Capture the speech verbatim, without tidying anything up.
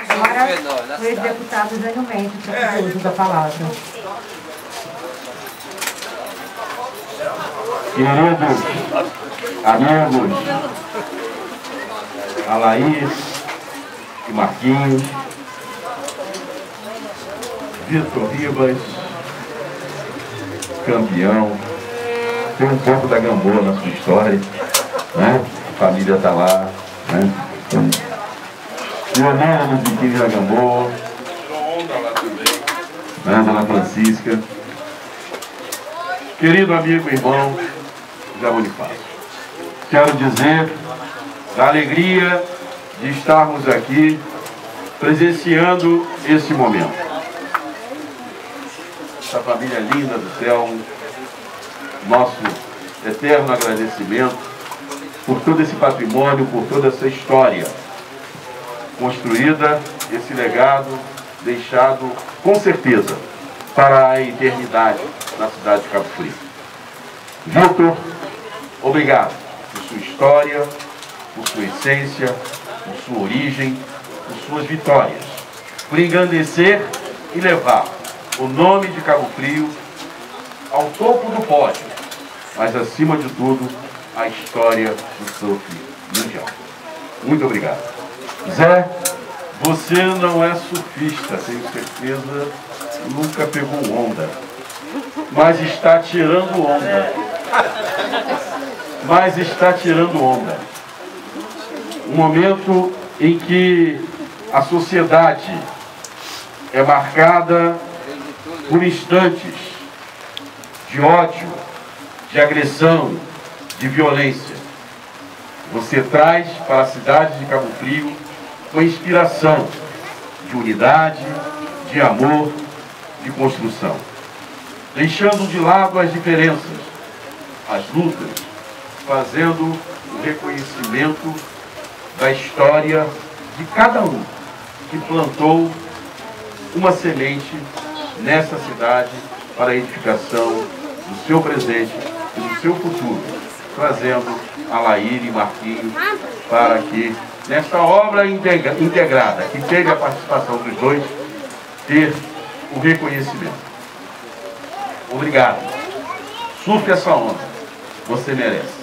Agora, o ex-deputado Jânio Mendes, para o uso da palavra. Queridos amigos, a Laís e Marquinhos, Vitor Ribas, campeão, tem um pouco da Gamboa na sua história, né? A família está lá, né? Leonela no biquíni da Gamboa, né? Dona Francisca, querido amigo e irmão Zé Bonifácio, quero dizer da alegria de estarmos aqui presenciando esse momento. Essa família linda do Telmo, nosso eterno agradecimento por todo esse patrimônio, por toda essa história construída, esse legado deixado com certeza para a eternidade na cidade de Cabo Frio. Vitor, obrigado por sua história, por sua essência, por sua origem, por suas vitórias, por engrandecer e levar o nome de Cabo Frio ao topo do pódio, mas acima de tudo, a história do surf mundial. Muito obrigado. Zé, você não é surfista, tenho certeza, nunca pegou onda, mas está tirando onda. Mas está tirando onda. Um momento em que a sociedade é marcada por instantes de ódio, de agressão, de violência. Você traz para a cidade de Cabo Frio uma inspiração de unidade, de amor, de construção. Deixando de lado as diferenças, as lutas, fazendo o reconhecimento da história de cada um que plantou uma semente nessa cidade para a edificação do seu presente e do seu futuro, trazendo a Laíra e Marquinhos para que, nesta obra integra, integrada, que teve a participação dos dois, ter o reconhecimento. Obrigado. Surfe essa onda. Você merece.